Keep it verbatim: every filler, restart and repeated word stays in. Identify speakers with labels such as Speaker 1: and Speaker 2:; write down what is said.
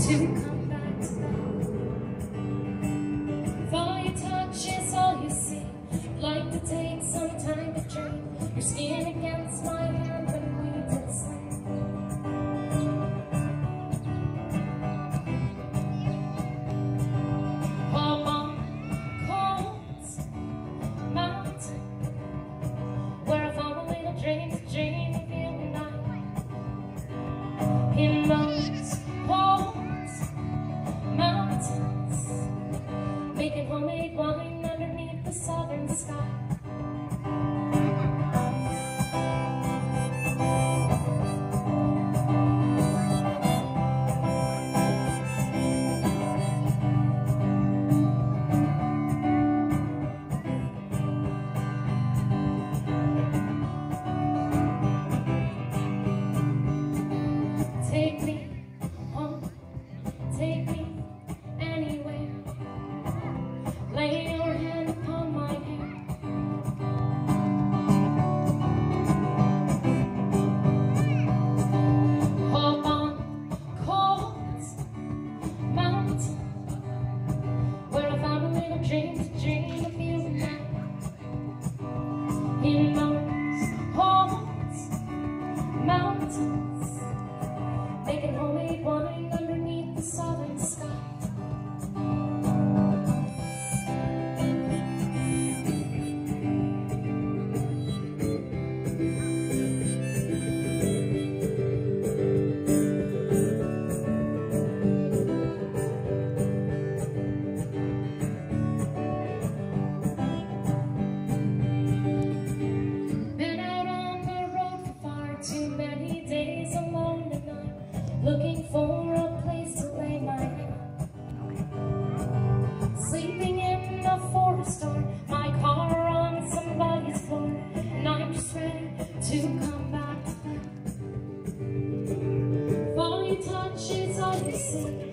Speaker 1: to come back to that. If all you touch is all you see, I'd like to take some time to drain your skin against my hand and we did sleep. Hop on cold mountain, where I found a little dream to dream of you and I. In those cold mountains, making homemade wine underneath the southern sky. Take me home, take me anywhere. Lay your hand upon my hair. Hop on cold mountain, where I found a little dream to dream of you and I. In those cold mountains, making homemade wine underneath the southern sky. Been out on the road for far too many days alone tonight, looking for a place to lay my head. Sleeping in the forest or my car on somebody's floor, and I'm just ready to come back to that. If all you touch is all you see,